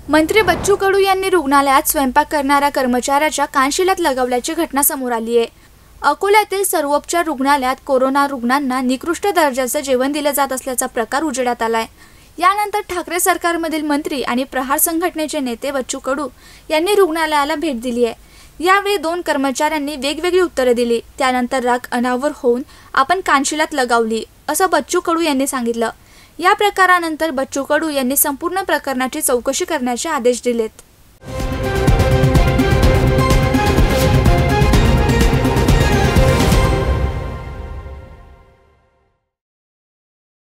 मंत्री बच्चू कडू यांनी रुग्णालयात स्वयंपाक करणाऱ्या कर्मचाऱ्याच्या कानशिलात लगावल्याची घटना समोर आली आहे। अकोल्यातील सर्वोपचार रुग्णालयात कोरोना रुग्णांना निकृष्ट दर्जाचं जेवण दिलं जात असल्याचा प्रकार उजेडात आलाय। यानंतर ठाकरे सरकारमधील मंत्री आणि प्रहार संघटनेचे नेते बच्चू कडू यांनी रुग्णालयाला भेट दिली आहे। यावेळी दोन कर्मचाऱ्यांनी वेगवेगळी उत्तरे दिली। त्यानंतर राग अनावर होऊन आपण कानशिलात लगावली असं बच्चू कडू यांनी सांगितलं। या प्रकारानंतर बच्चू कडू यांनी संपूर्ण प्रकरणाची चौकशी करण्याचे आदेश दिलेत।